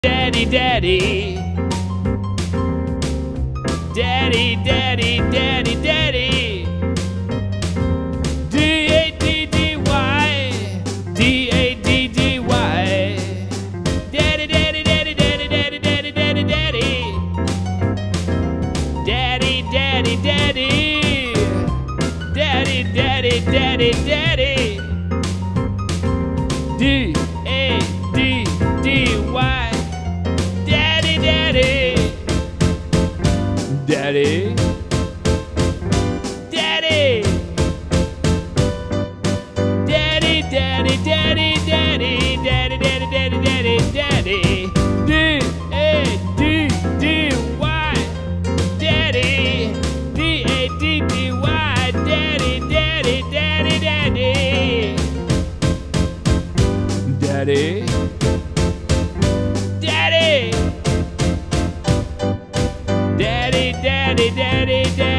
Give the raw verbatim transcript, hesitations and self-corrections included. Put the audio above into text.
Daddy, daddy, daddy, daddy, daddy, daddy, D A D D Y, D A D D Y, daddy, daddy, daddy, daddy, daddy, daddy, daddy, daddy, daddy, daddy, daddy, daddy, daddy, daddy, daddy, D A D D Y. Daddy, daddy, daddy, daddy, daddy, daddy, daddy, daddy, daddy, daddy, daddy, D A D D Y, daddy, D A D D Y, daddy, daddy, daddy, daddy, daddy, daddy. Daddy, daddy, daddy, daddy.